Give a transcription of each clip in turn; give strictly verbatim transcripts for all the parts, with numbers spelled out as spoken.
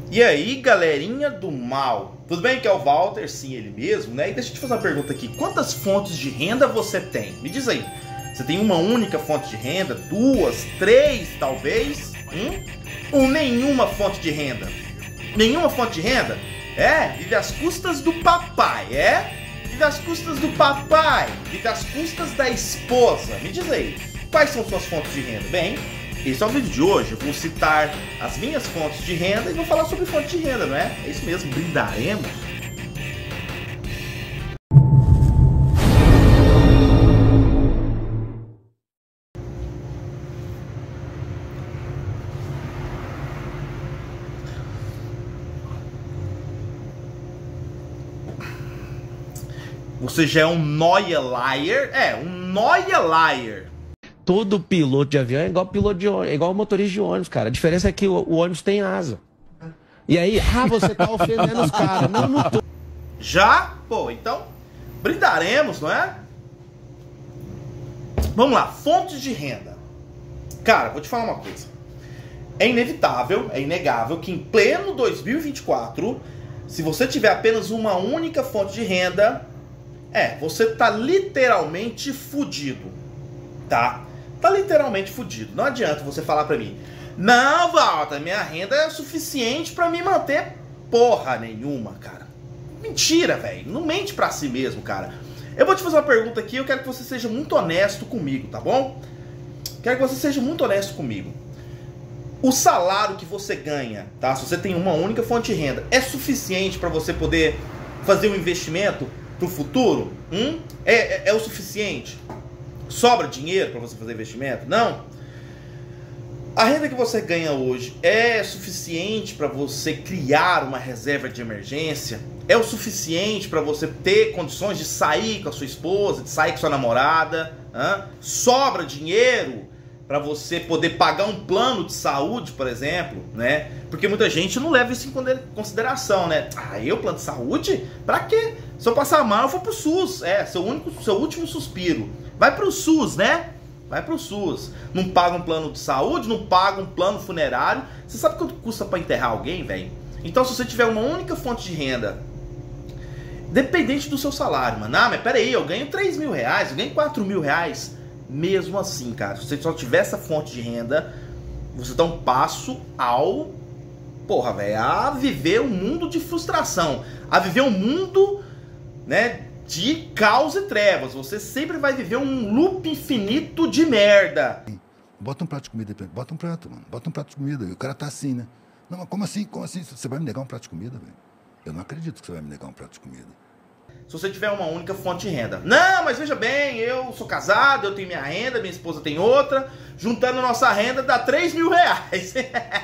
E aí, galerinha do mal, tudo bem? Que é o Walter, sim, ele mesmo, né? E deixa eu te fazer uma pergunta aqui, quantas fontes de renda você tem? Me diz aí, você tem uma única fonte de renda, duas, três, talvez? Hum? Ou nenhuma fonte de renda? Nenhuma fonte de renda? É, vive às custas do papai, é? Vive às custas do papai, vive às custas da esposa. Me diz aí, quais são suas fontes de renda? Bem, esse é o vídeo de hoje, eu vou citar as minhas fontes de renda e vou falar sobre fonte de renda, não é? É isso mesmo, brindaremos. Você já é um noia liar? É, um noia liar. Todo piloto de avião é igual piloto de ônibus, é igual motorista de ônibus, cara. A diferença é que o, o ônibus tem asa. E aí, ah, você tá ofendendo os caras. Não, não tô. Já? Pô, então, brindaremos, não é? Vamos lá, fontes de renda. Cara, vou te falar uma coisa. É inevitável, é inegável que em pleno dois mil e vinte e quatro, se você tiver apenas uma única fonte de renda, é, você tá literalmente fudido, tá? Tá literalmente fudido. Não adianta você falar pra mim, não, Walter, minha renda é suficiente pra me manter porra nenhuma, cara. Mentira, velho. Não mente pra si mesmo, cara. Eu vou te fazer uma pergunta aqui, eu quero que você seja muito honesto comigo, tá bom? Quero que você seja muito honesto comigo. O salário que você ganha, tá? Se você tem uma única fonte de renda, é suficiente pra você poder fazer um investimento pro futuro? Hum? É, é, é o suficiente? Sobra dinheiro para você fazer investimento? Não. A renda que você ganha hoje é suficiente para você criar uma reserva de emergência? É o suficiente para você ter condições de sair com a sua esposa, de sair com a sua namorada? Hã? Sobra dinheiro para você poder pagar um plano de saúde, por exemplo, né? Porque muita gente não leva isso em consideração, né? Ah, eu plano de saúde? Pra quê? Se eu passar mal, eu vou pro SUS. É, seu único, seu último suspiro. Vai pro SUS, né? Vai pro SUS. Não paga um plano de saúde, não paga um plano funerário. Você sabe quanto custa pra enterrar alguém, velho? Então, se você tiver uma única fonte de renda, dependente do seu salário, mano. Ah, mas peraí, eu ganho três mil reais, eu ganho quatro mil reais. Mesmo assim, cara, se você só tiver essa fonte de renda, você dá um passo ao... Porra, velho, a viver um mundo de frustração. A viver um mundo, né, de caos e trevas. Você sempre vai viver um loop infinito de merda. Bota um prato de comida aí, bota um prato, mano. Bota um prato de comida. E o cara tá assim, né? Não, mas como assim? Como assim? Você vai me negar um prato de comida, velho? Eu não acredito que você vai me negar um prato de comida. Se você tiver uma única fonte de renda. Não, mas veja bem, eu sou casado, eu tenho minha renda, minha esposa tem outra. Juntando nossa renda dá três mil reais.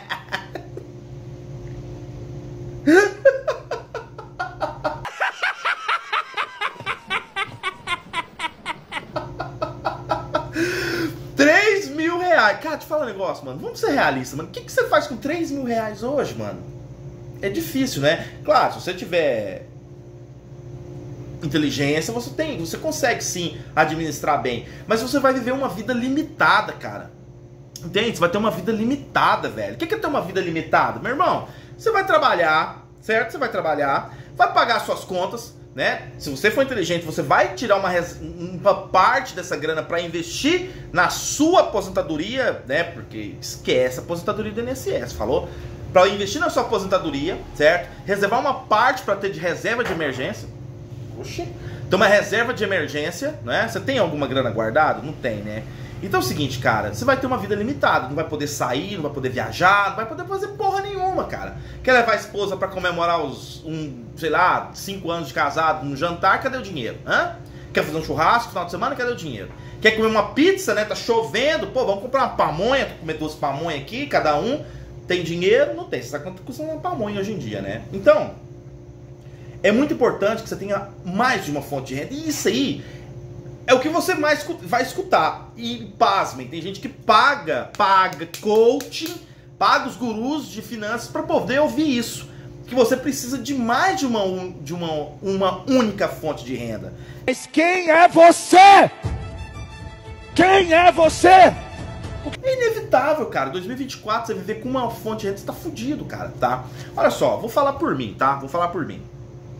três mil reais. Cara, te fala um negócio, mano. Vamos ser realistas, mano. O que, que você faz com três mil reais hoje, mano? É difícil, né? Claro, se você tiver inteligência, você tem, você consegue sim administrar bem, mas você vai viver uma vida limitada, cara. Entende? Você vai ter uma vida limitada, velho. O que é ter uma vida limitada? Meu irmão, você vai trabalhar, certo? Você vai trabalhar, vai pagar suas contas, né? Se você for inteligente, você vai tirar uma, uma parte dessa grana para investir na sua aposentadoria, né? Porque esquece a aposentadoria do I N S S, falou? Para investir na sua aposentadoria, certo? Reservar uma parte para ter de reserva de emergência. Oxi. Então uma reserva de emergência, né? Você tem alguma grana guardada? Não tem, né? Então é o seguinte, cara, você vai ter uma vida limitada, não vai poder sair, não vai poder viajar, não vai poder fazer porra nenhuma, cara. Quer levar a esposa pra comemorar os, um, sei lá, cinco anos de casado no jantar, cadê o dinheiro? Hã? Quer fazer um churrasco no final de semana, cadê o dinheiro? Quer comer uma pizza, né? Tá chovendo, pô, vamos comprar uma pamonha, comer duas pamonhas aqui, cada um. Tem dinheiro? Não tem, você sabe quanto custa uma pamonha hoje em dia, né? Então, é muito importante que você tenha mais de uma fonte de renda. E isso aí é o que você mais vai escutar. E pasmem, tem gente que paga, paga coaching, paga os gurus de finanças para poder ouvir isso. Que você precisa de mais de uma, de uma, uma única fonte de renda. Mas quem é você? Quem é você? É inevitável, cara. dois mil e vinte e quatro, você viver com uma fonte de renda, você tá fudido, cara, tá? Olha só, vou falar por mim, tá? Vou falar por mim.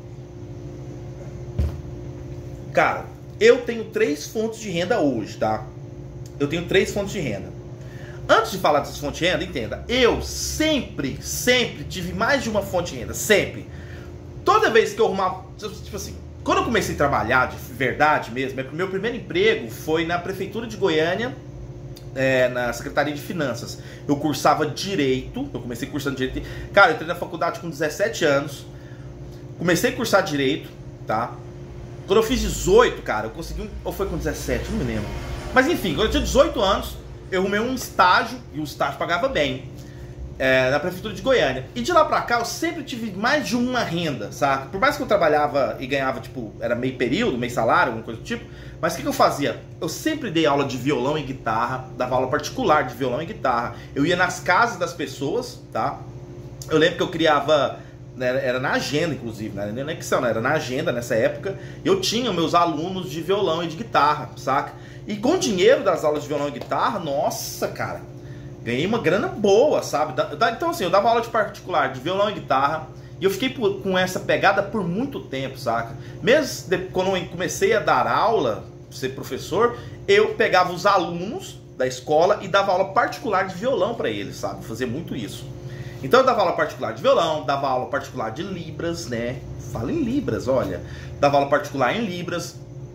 Cara, eu tenho três fontes de renda hoje, tá? Eu tenho três fontes de renda. Antes de falar dessas fontes de renda, entenda, eu sempre, sempre tive mais de uma fonte de renda, sempre. Toda vez que eu arrumava, tipo assim, quando eu comecei a trabalhar de verdade mesmo, meu primeiro emprego foi na Prefeitura de Goiânia, é, na Secretaria de Finanças. Eu cursava Direito, eu comecei cursando Direito. Cara, eu entrei na faculdade com dezessete anos, comecei a cursar Direito, tá? Quando eu fiz dezoito, cara, eu consegui um... Ou foi com dezessete, não me lembro. Mas enfim, quando eu tinha dezoito anos, eu arrumei um estágio, e o estágio pagava bem, é, na Prefeitura de Goiânia. E de lá pra cá, eu sempre tive mais de uma renda, sabe? Por mais que eu trabalhava e ganhava, tipo, era meio período, meio salário, alguma coisa do tipo. Mas o que, que eu fazia? Eu sempre dei aula de violão e guitarra, dava aula particular de violão e guitarra. Eu ia nas casas das pessoas, tá? Eu lembro que eu criava... Era na agenda, inclusive, não era nem na Excel, era na agenda nessa época. Eu tinha meus alunos de violão e de guitarra, saca? E com o dinheiro das aulas de violão e guitarra, nossa, cara, ganhei uma grana boa, sabe? Então assim, eu dava aula de particular de violão e guitarra, e eu fiquei por, com essa pegada por muito tempo, saca? Mesmo de, quando eu comecei a dar aula, ser professor, eu pegava os alunos da escola e dava aula particular de violão para eles, sabe? Fazia muito isso. Então eu dava aula particular de violão, dava aula particular de Libras, né? Fala em Libras, olha. Dava aula particular em Libras.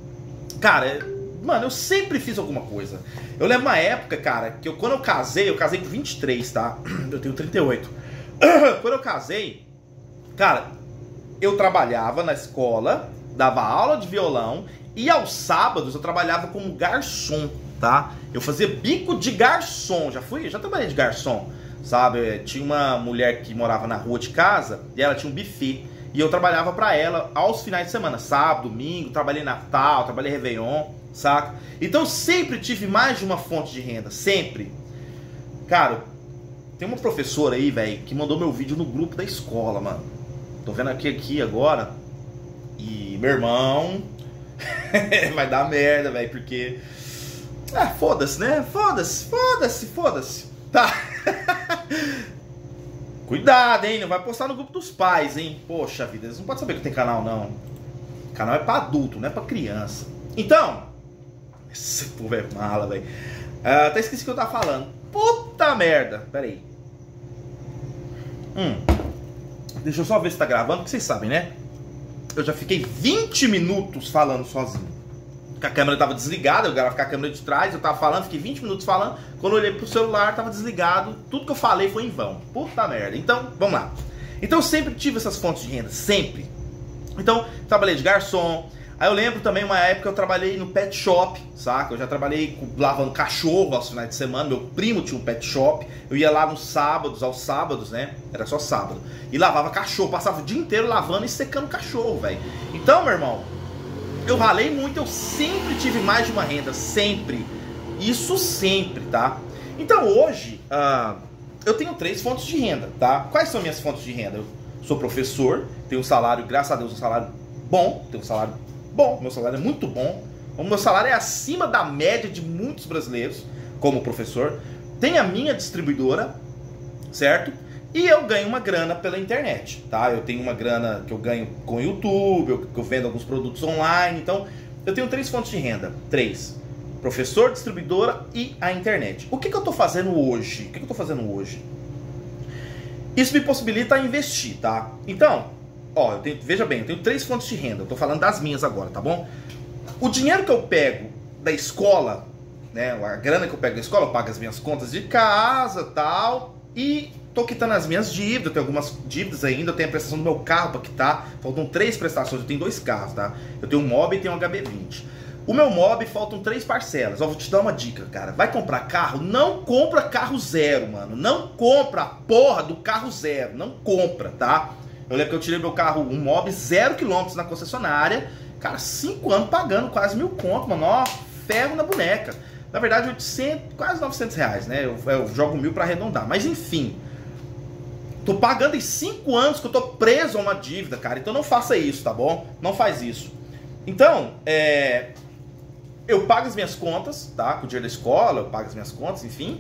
Cara, mano, eu sempre fiz alguma coisa. Eu lembro uma época, cara, que eu, quando eu casei, eu casei com vinte e três, tá? Eu tenho trinta e oito. Quando eu casei, cara, eu trabalhava na escola, dava aula de violão, e aos sábados eu trabalhava como garçom, tá? Eu fazia bico de garçom, já fui, já trabalhei de garçom. Sabe, tinha uma mulher que morava na rua de casa e ela tinha um buffet. E eu trabalhava pra ela aos finais de semana, sábado, domingo, trabalhei Natal, trabalhei Réveillon, saca? Então eu sempre tive mais de uma fonte de renda, sempre. Cara, tem uma professora aí, velho, que mandou meu vídeo no grupo da escola, mano. Tô vendo aqui, aqui agora. E, meu irmão, vai dar merda, velho, porque... Ah, foda-se, né? Foda-se, foda-se, foda-se. Tá. Cuidado, hein? Não vai postar no grupo dos pais, hein? Poxa vida, eles não podem saber que tem canal, não. O canal é pra adulto, não é pra criança. Então, esse povo é mala, velho. Uh, até esqueci o que eu tava falando. Puta merda. Pera aí. Hum. Deixa eu só ver se tá gravando, porque vocês sabem, né? Eu já fiquei vinte minutos falando sozinho. A câmera tava desligada, eu gravava com a câmera de trás, eu tava falando, fiquei vinte minutos falando, quando eu olhei pro celular, tava desligado, tudo que eu falei foi em vão. Puta merda. Então, vamos lá. Então eu sempre tive essas fontes de renda, sempre. Então, trabalhei de garçom. Aí eu lembro também uma época eu trabalhei no pet shop, saca? Eu já trabalhei lavando cachorro aos finais de semana, meu primo tinha um pet shop, eu ia lá nos sábados, aos sábados, né? Era só sábado. E lavava cachorro, passava o dia inteiro lavando e secando cachorro, velho. Então, meu irmão, eu ralei muito, eu sempre tive mais de uma renda, sempre. Isso sempre, tá? Então hoje, uh, eu tenho três fontes de renda, tá? Quais são minhas fontes de renda? Eu sou professor, tenho um salário, graças a Deus, um salário bom, tenho um salário bom, meu salário é muito bom. O meu salário é acima da média de muitos brasileiros, como professor. Tem a minha distribuidora, certo? E eu ganho uma grana pela internet, tá? Eu tenho uma grana que eu ganho com o YouTube, eu, que eu vendo alguns produtos online. Então, eu tenho três fontes de renda. Três. Professor, distribuidora e a internet. O que, que eu tô fazendo hoje? O que, que eu tô fazendo hoje? Isso me possibilita investir, tá? Então, ó, eu tenho, veja bem, eu tenho três fontes de renda. Eu tô falando das minhas agora, tá bom? O dinheiro que eu pego da escola, né? A grana que eu pego da escola, eu pago as minhas contas de casa e tal. E tô quitando as minhas dívidas, eu tenho algumas dívidas ainda, eu tenho a prestação do meu carro para quitar, faltam três prestações, eu tenho dois carros, tá? Eu tenho um Mob e tenho um H B vinte. O meu Mob faltam três parcelas, ó, vou te dar uma dica, cara, vai comprar carro, não compra carro zero, mano, não compra a porra do carro zero, não compra, tá? Eu lembro que eu tirei meu carro, um Mob, zero quilômetros na concessionária, cara, cinco anos pagando quase mil conto, mano, ó, ferro na boneca. Na verdade, oitocentos, quase novecentos reais, né? Eu, eu jogo mil para arredondar, mas enfim. Tô pagando em cinco anos que eu tô preso a uma dívida, cara. Então não faça isso, tá bom? Não faz isso. Então, é... eu pago as minhas contas, tá? Com o dinheiro da escola, eu pago as minhas contas, enfim.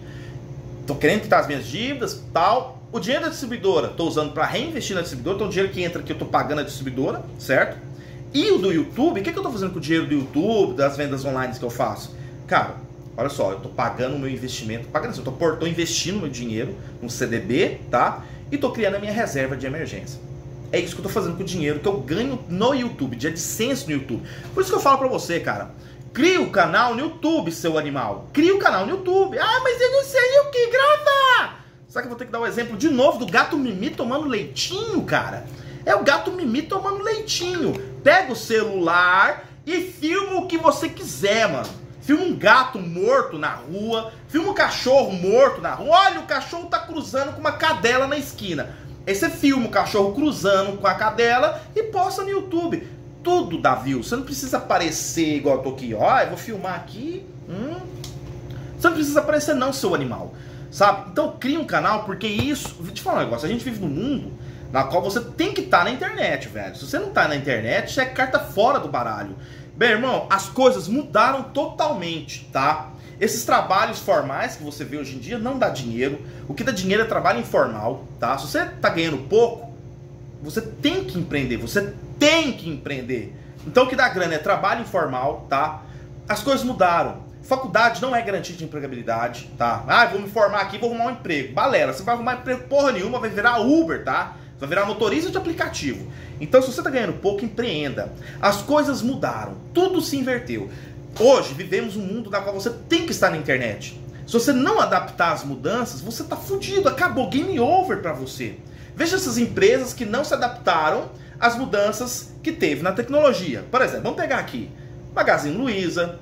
Tô querendo quitar as minhas dívidas, tal. O dinheiro da distribuidora, tô usando para reinvestir na distribuidora, então o dinheiro que entra aqui eu tô pagando a distribuidora, certo? E o do YouTube, o que, que eu tô fazendo com o dinheiro do YouTube, das vendas online que eu faço? Cara, olha só, eu tô pagando o meu investimento, pagando assim, eu tô, tô investindo meu dinheiro no C D B, tá? E tô criando a minha reserva de emergência. É isso que eu tô fazendo com o dinheiro que eu ganho no YouTube, de AdSense no YouTube. Por isso que eu falo pra você, cara, cria o canal no YouTube, seu animal. Cria o canal no YouTube. Ah, mas eu não sei o que gravar. Só que eu vou ter que dar um exemplo de novo do gato Mimi tomando leitinho, cara. É o gato Mimi tomando leitinho. Pega o celular e filma o que você quiser, mano. Filma um gato morto na rua, filma um cachorro morto na rua. Olha, o cachorro tá cruzando com uma cadela na esquina. Aí você filma o cachorro cruzando com a cadela e posta no YouTube. Tudo dá view. Você não precisa aparecer igual eu tô aqui. Ó, eu vou filmar aqui. Hum. Você não precisa aparecer não, seu animal. Sabe? Então cria um canal, porque isso... Vou te falar um negócio. A gente vive num mundo na qual você tem que estar na internet, velho. Se você não tá na internet, você é carta fora do baralho. Bem, irmão, as coisas mudaram totalmente, tá? Esses trabalhos formais que você vê hoje em dia não dá dinheiro. O que dá dinheiro é trabalho informal, tá? Se você tá ganhando pouco, você tem que empreender, você tem que empreender. Então o que dá grana é trabalho informal, tá? As coisas mudaram. Faculdade não é garantia de empregabilidade, tá? Ah, vou me formar aqui, vou arrumar um emprego. Balela, você vai arrumar emprego porra nenhuma, vai virar Uber, tá? Você vai virar motorista de aplicativo. Então se você tá ganhando pouco, empreenda. As coisas mudaram, tudo se inverteu. Hoje vivemos um mundo na qual você tem que estar na internet. Se você não adaptar as mudanças, você tá fudido, acabou, game over pra você. Veja essas empresas que não se adaptaram às mudanças que teve na tecnologia. Por exemplo, vamos pegar aqui Magazine Luiza,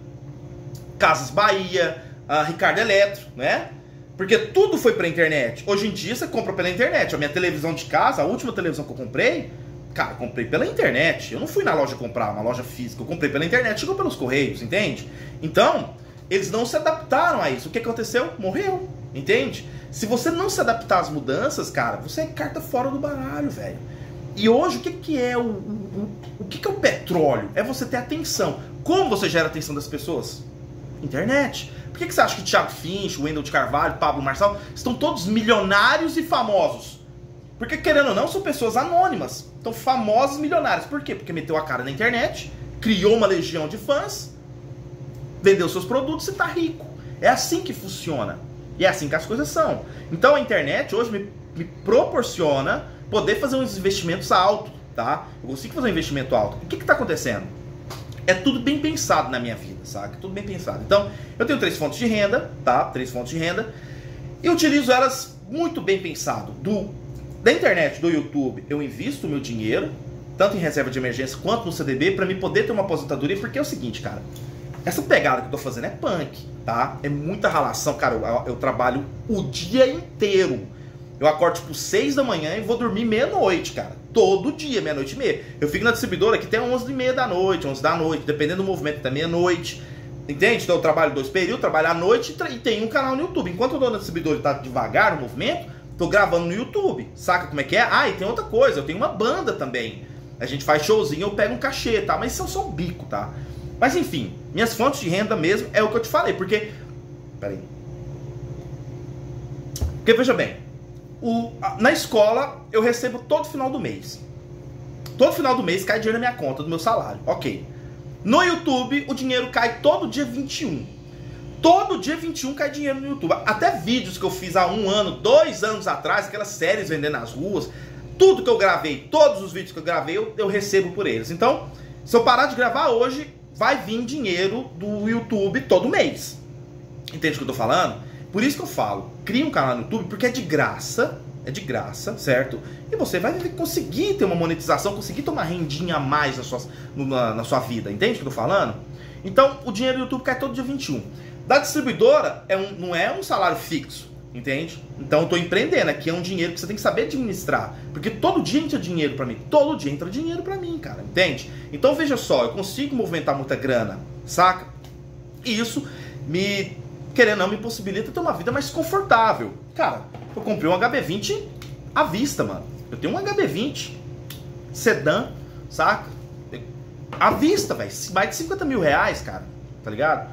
Casas Bahia, uh, Ricardo Eletro, né? Porque tudo foi pra internet. Hoje em dia você compra pela internet. A minha televisão de casa, a última televisão que eu comprei, cara, eu comprei pela internet. Eu não fui na loja comprar, uma loja física. Eu comprei pela internet, chegou pelos correios, entende? Então, eles não se adaptaram a isso. O que aconteceu? Morreu, entende? Se você não se adaptar às mudanças, cara, você é carta fora do baralho, velho. E hoje, o que, que é o, o, o, o que, que é o petróleo? É você ter atenção. Como você gera a atenção das pessoas? Internet. Por que, que você acha que o Thiago Finch, o Wendel de Carvalho, Pablo Marçal estão todos milionários e famosos? Porque, querendo ou não, são pessoas anônimas. Então, famosos e milionários. Por quê? Porque meteu a cara na internet, criou uma legião de fãs, vendeu seus produtos e tá rico. É assim que funciona. E é assim que as coisas são. Então, a internet hoje me, me proporciona poder fazer uns investimentos altos, tá? Eu consigo fazer um investimento alto. O que que tá acontecendo? É tudo bem pensado na minha vida, sabe? Tudo bem pensado. Então, eu tenho três fontes de renda, tá? Três fontes de renda. E utilizo elas muito bem pensado. Do, da internet, do YouTube, eu invisto o meu dinheiro, tanto em reserva de emergência quanto no C D B, para me poder ter uma aposentadoria, porque é o seguinte, cara. Essa pegada que eu tô fazendo é punk, tá? É muita ralação, cara. Eu, eu trabalho o dia inteiro. Eu acordo tipo seis da manhã e vou dormir meia-noite, cara. Todo dia, meia-noite e meia. Eu fico na distribuidora aqui até onze e meia da noite, onze da noite, dependendo do movimento, até meia-noite. Entende? Então eu trabalho dois períodos, trabalho à noite e tenho um canal no YouTube. Enquanto eu tô na distribuidora e tá devagar no movimento, tô gravando no YouTube. Saca como é que é? Ah, e tem outra coisa, eu tenho uma banda também. A gente faz showzinho, eu pego um cachê, tá? Mas isso é só um bico, tá? Mas enfim, minhas fontes de renda mesmo é o que eu te falei, porque... Pera aí. Porque veja bem, o, na escola eu recebo todo final do mês. Todo final do mês cai dinheiro na minha conta, do meu salário, ok. No YouTube o dinheiro cai todo dia vinte e um. Todo dia vinte e um cai dinheiro no YouTube. Até vídeos que eu fiz há um ano, dois anos atrás, aquelas séries vendendo nas ruas, tudo que eu gravei, todos os vídeos que eu gravei, eu, eu recebo por eles. Então, se eu parar de gravar hoje, vai vir dinheiro do YouTube todo mês. Entende o que eu tô falando? Por isso que eu falo, cria um canal no YouTube, porque é de graça, é de graça, certo? E você vai conseguir ter uma monetização, conseguir ter uma rendinha a mais na sua, na, na sua vida, entende o que eu tô falando? Então, o dinheiro do YouTube cai todo dia vinte e um. Da distribuidora, é um, não é um salário fixo, entende? Então, eu tô empreendendo, aqui é um dinheiro que você tem que saber administrar, porque todo dia entra dinheiro pra mim, todo dia entra dinheiro pra mim, cara, entende? Então, veja só, eu consigo movimentar muita grana, saca? E isso me... querendo ou não, me possibilita ter uma vida mais confortável. Cara, eu comprei um H B vinte à vista, mano. Eu tenho um H B vinte sedã, saca? À vista, velho. Mais de cinquenta mil reais, cara. tá ligado?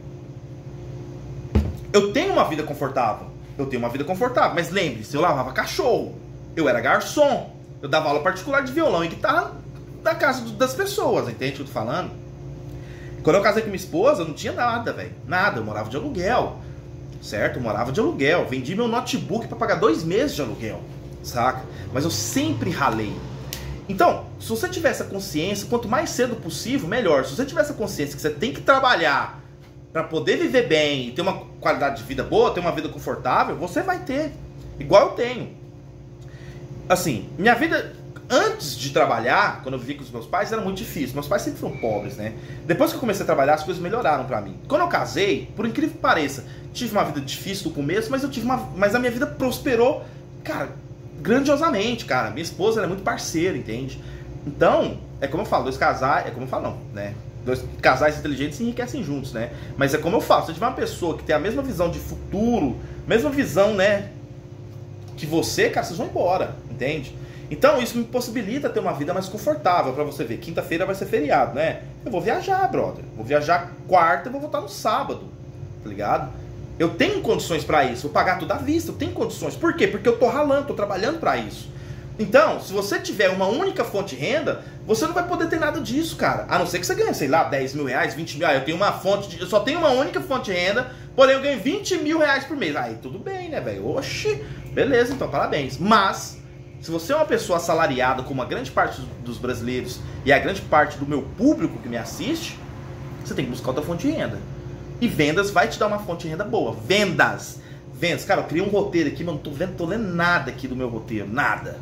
Eu tenho uma vida confortável, eu tenho uma vida confortável, mas lembre-se, eu lavava cachorro, eu era garçom, eu dava aula particular de violão e guitarra da casa das pessoas, entende o que eu tô falando? Quando eu casei com minha esposa, eu não tinha nada, velho, nada, eu morava de aluguel, certo? Eu morava de aluguel, vendi meu notebook pra pagar dois meses de aluguel, saca? Mas eu sempre ralei. Então, se você tiver essa consciência, quanto mais cedo possível, melhor. Se você tiver essa consciência que você tem que trabalhar para poder viver bem e ter uma qualidade de vida boa, ter uma vida confortável, você vai ter. Igual eu tenho. Assim, minha vida, antes de trabalhar, quando eu vivi com os meus pais, era muito difícil. Meus pais sempre foram pobres, né? Depois que eu comecei a trabalhar, as coisas melhoraram pra mim. Quando eu casei, por incrível que pareça, tive uma vida difícil no começo, mas eu tive uma, mas a minha vida prosperou, cara, grandiosamente, cara. Minha esposa, ela é muito parceira, entende? Então, é como eu falo, dois casais, é como eu falo, não, né? Dois casais inteligentes se enriquecem juntos, né? Mas é como eu falo, se tiver uma pessoa que tem a mesma visão de futuro, mesma visão, né, que você, cara, vocês vão embora, entende? Então isso me possibilita ter uma vida mais confortável. Pra você ver, quinta-feira vai ser feriado, né? Eu vou viajar, brother. Vou viajar quarta e vou voltar no sábado, tá ligado? Eu tenho condições pra isso, vou pagar tudo à vista, eu tenho condições. Por quê? Porque eu tô ralando, tô trabalhando pra isso. Então, se você tiver uma única fonte de renda, você não vai poder ter nada disso, cara. A não ser que você ganhe, sei lá, dez mil reais, vinte mil. Ah, eu tenho uma fonte, de, eu só tenho uma única fonte de renda, porém eu ganho vinte mil reais por mês. Aí tudo bem, né, velho? Oxi, beleza, então parabéns. Mas, se você é uma pessoa assalariada, como a grande parte dos brasileiros e a grande parte do meu público que me assiste, você tem que buscar outra fonte de renda. E vendas vai te dar uma fonte de renda boa. Vendas. Vendas. Cara, eu criei um roteiro aqui, mas não tô vendo, tô lendo nada aqui do meu roteiro. Nada.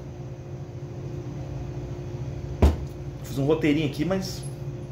Fiz um roteirinho aqui, mas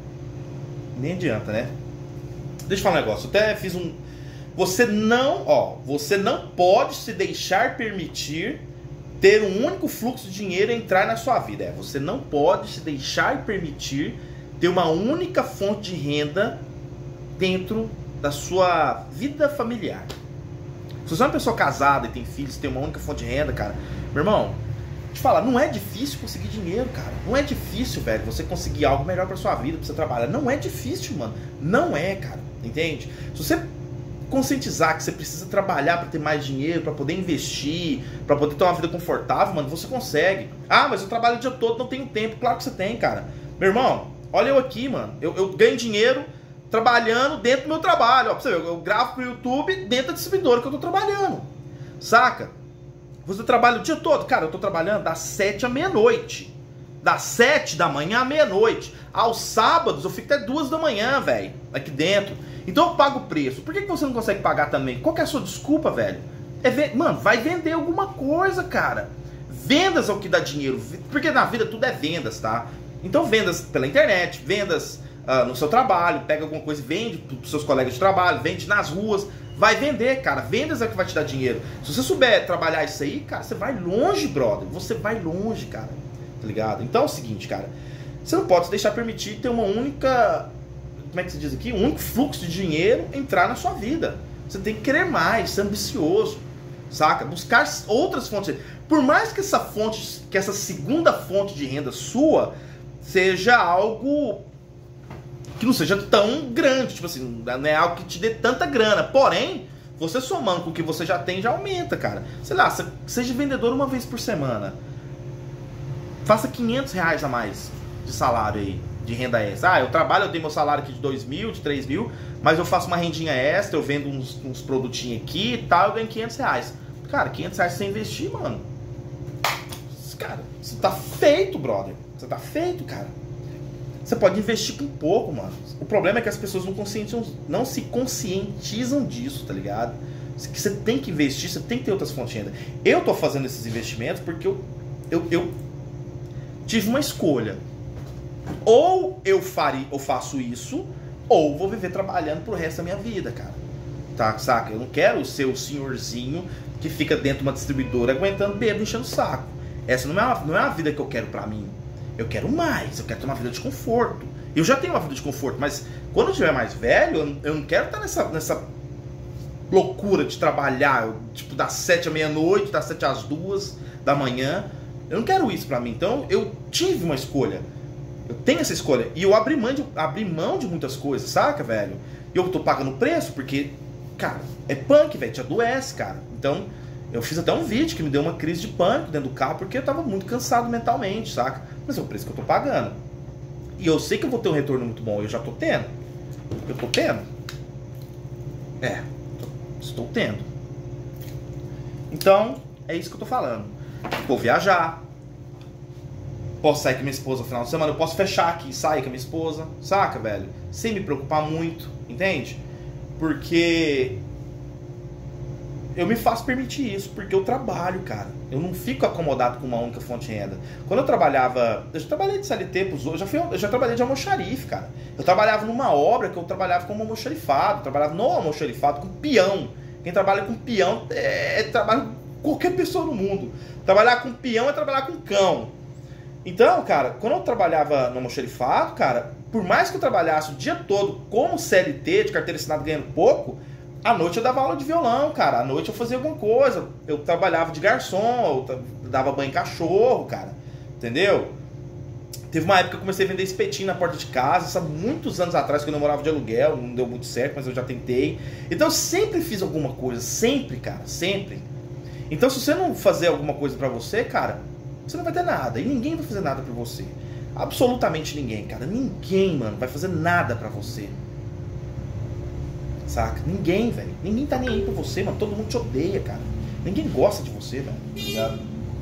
nem adianta, né? Deixa eu falar um negócio. Eu até fiz um... Você não, ó, você não pode se deixar permitir ter um único fluxo de dinheiro entrar na sua vida. É, você não pode se deixar permitir ter uma única fonte de renda dentro da sua vida familiar. Se você é uma pessoa casada e tem filhos, tem uma única fonte de renda, cara, meu irmão, te falar, não é difícil conseguir dinheiro, cara. Não é difícil, velho, você conseguir algo melhor pra sua vida, pra você trabalhar. Não é difícil, mano. Não é, cara. Entende? Se você conscientizar que você precisa trabalhar para ter mais dinheiro, para poder investir, para poder ter uma vida confortável, mano, você consegue. Ah, mas eu trabalho o dia todo, não tenho tempo. Claro que você tem, cara. Meu irmão, olha eu aqui, mano. Eu, eu ganho dinheiro trabalhando dentro do meu trabalho. Ó, pra você ver, eu, eu gravo pro YouTube dentro da distribuidora que eu tô trabalhando. Saca? Você trabalha o dia todo? Cara, eu tô trabalhando das sete à meia-noite. Das sete da manhã à meia-noite. Aos sábados eu fico até duas da manhã, velho, aqui dentro. Então eu pago o preço. Por que que você não consegue pagar também? Qual que é a sua desculpa, velho? É ver... Mano, vai vender alguma coisa, cara. Vendas é o que dá dinheiro. Porque na vida tudo é vendas, tá? Então vendas pela internet, vendas uh, no seu trabalho, pega alguma coisa e vende pros seus colegas de trabalho, vende nas ruas. Vai vender, cara. Vendas é o que vai te dar dinheiro. Se você souber trabalhar isso aí, cara, você vai longe, brother. Você vai longe, cara. Tá ligado? Então é o seguinte, cara. Você não pode se deixar permitir ter uma única... Como é que se diz aqui? Um único fluxo de dinheiro entrar na sua vida. Você tem que querer mais, ser ambicioso, saca? Buscar outras fontes. Por mais que essa fonte, que essa segunda fonte de renda sua seja algo que não seja tão grande, tipo assim, não é algo que te dê tanta grana. Porém, você somando com o que você já tem, já aumenta, cara. Sei lá, seja vendedor uma vez por semana. Faça quinhentos reais a mais de salário aí, de renda extra. Ah, eu trabalho, eu tenho meu salário aqui de dois mil, de três mil, mas eu faço uma rendinha extra, eu vendo uns, uns produtinhos aqui e tal, eu ganho quinhentos reais. Cara, quinhentos reais sem investir, mano. Cara, você tá feito, brother. Você tá feito, cara. Você pode investir com pouco, mano. O problema é que as pessoas não, conscientizam, não se conscientizam disso, tá ligado? Que você tem que investir, você tem que ter outras fontes de renda. Eu tô fazendo esses investimentos porque eu, eu, eu tive uma escolha. Ou eu, faria, eu faço isso, ou vou viver trabalhando pro resto da minha vida, cara. Tá, saca? Eu não quero ser o senhorzinho que fica dentro de uma distribuidora aguentando bêbado, enchendo o saco. Essa não é, uma, não é uma vida que eu quero pra mim. Eu quero mais, eu quero ter uma vida de conforto. Eu já tenho uma vida de conforto, mas quando eu estiver mais velho, eu não quero estar nessa, nessa loucura de trabalhar, tipo, das sete à meia-noite, das sete às duas da manhã. Eu não quero isso pra mim. Então, eu tive uma escolha. Eu tenho essa escolha. E eu abri mão de, abri mão de muitas coisas, saca, velho? E eu tô pagando o preço porque, cara, é punk, velho, te adoece, cara. Então, eu fiz até um vídeo que me deu uma crise de pânico dentro do carro porque eu tava muito cansado mentalmente, saca? Mas é o preço que eu tô pagando. E eu sei que eu vou ter um retorno muito bom, eu já tô tendo. Eu tô tendo. É, estou tendo. Então, é isso que eu tô falando. Vou viajar. Posso sair com minha esposa no final de semana. Eu posso fechar aqui e sair com a minha esposa. Saca, velho? Sem me preocupar muito. Entende? Porque eu me faço permitir isso. Porque eu trabalho, cara. Eu não fico acomodado com uma única fonte de renda. Quando eu trabalhava... Eu já trabalhei de C L T pros outros. Já fui, eu já trabalhei de almoxarife, cara. Eu trabalhava numa obra que eu trabalhava como almoxarifado. Eu trabalhava no almoxarifado com peão. Quem trabalha com peão é, é trabalho com qualquer pessoa no mundo. Trabalhar com peão é trabalhar com cão. Então, cara, quando eu trabalhava no almoxarifado, cara, por mais que eu trabalhasse o dia todo como C L T, de carteira assinada ganhando pouco, à noite eu dava aula de violão, cara. À noite eu fazia alguma coisa. Eu trabalhava de garçom, eu dava banho em cachorro, cara. Entendeu? Teve uma época que eu comecei a vender espetinho na porta de casa, isso há muitos anos atrás, quando eu morava de aluguel, não deu muito certo, mas eu já tentei. Então eu sempre fiz alguma coisa, sempre, cara, sempre. Então se você não fazer alguma coisa pra você, cara, você não vai ter nada, e ninguém vai fazer nada pra você. Absolutamente ninguém, cara, ninguém, mano, vai fazer nada pra você. Saca? Ninguém, velho, ninguém tá nem aí pra você, mano, todo mundo te odeia, cara. Ninguém gosta de você, velho, obrigado.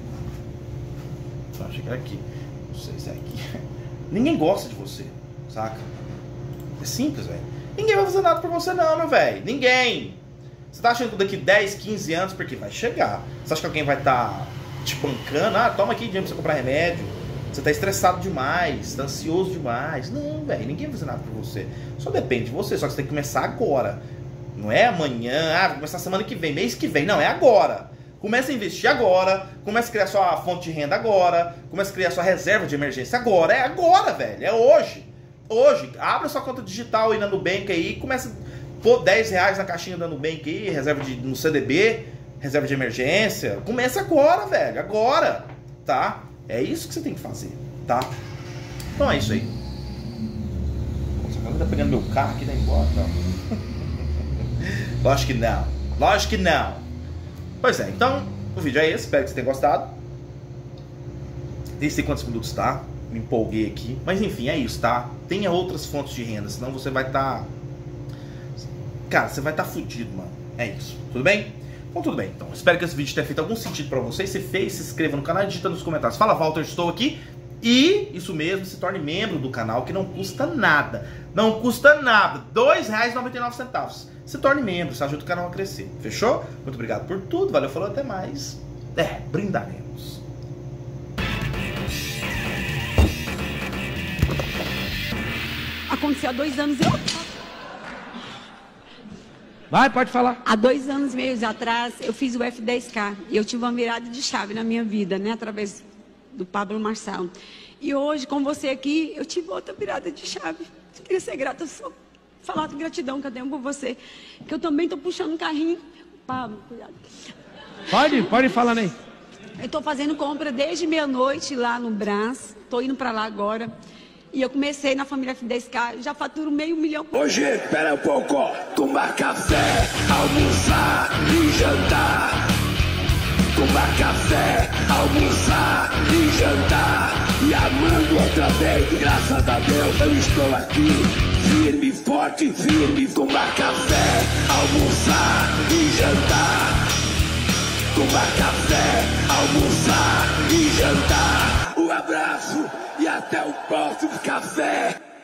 Só chegar aqui. Não sei se é aqui. Ninguém gosta de você, saca? É simples, velho. Ninguém vai fazer nada pra você não, meu velho. Ninguém. Você tá achando que daqui dez, quinze anos, porque vai chegar. Você acha que alguém vai estar tá te bancando? Ah, toma aqui dinheiro pra você comprar remédio. Você tá estressado demais, tá ansioso demais. Não, velho, ninguém vai fazer nada pra você. Só depende de você, só que você tem que começar agora. Não é amanhã, ah, vou começar semana que vem, mês que vem. Não, é agora. Comece a investir agora, comece a criar sua fonte de renda agora, comece a criar sua reserva de emergência agora. É agora, velho, é hoje. Hoje, abra sua conta digital aí na Nubank aí e comece a pôr dez reais na caixinha da Nubank aí, reserva de, no C D B, reserva de emergência. Comece agora, velho, agora, tá? É isso que você tem que fazer, tá? Então é isso aí. Nossa, agora tá pegando meu carro aqui, né, embora, não. Lógico que não, lógico que não. Pois é, então o vídeo é esse, espero que você tenha gostado. Nem sei quantos minutos tá, me empolguei aqui. Mas enfim, é isso, tá? Tenha outras fontes de renda, senão você vai estar... Tá... Cara, você vai estar tá fudido, mano. É isso, tudo bem? Então tudo bem, então espero que esse vídeo tenha feito algum sentido pra vocês. Se fez, se inscreva no canal e digita nos comentários. Fala, Walter, estou aqui. E, isso mesmo, se torne membro do canal, que não custa nada. Não custa nada, dois reais e noventa e nove centavos. Se torne membro, isso ajuda o canal a crescer. Fechou? Muito obrigado por tudo, valeu, falou, até mais. É, brindaremos. Aconteceu há dois anos eu... Vai, pode falar. Há dois anos e meio atrás, eu fiz o F dez K. E eu tive uma virada de chave na minha vida, né? Através do Pablo Marçal. E hoje, com você aqui, eu tive outra virada de chave. Eu queria ser grata, só falar de gratidão que eu tenho por você. Que eu também estou puxando um carrinho. Pablo, cuidado. Pode, pode falar, Ney. Eu estou fazendo compra desde meia-noite lá no Brás. Estou indo para lá agora. E eu comecei na família F dez K, já faturo meio milhão. Hoje, espera um pouco, tomar café, almoçar e jantar. Tomar café, almoçar e jantar. E amando outra vez, graças a Deus eu estou aqui. Firme, forte, firme. Tomar café, almoçar e jantar. Tomar café, almoçar e jantar. Um abraço e até o próximo café.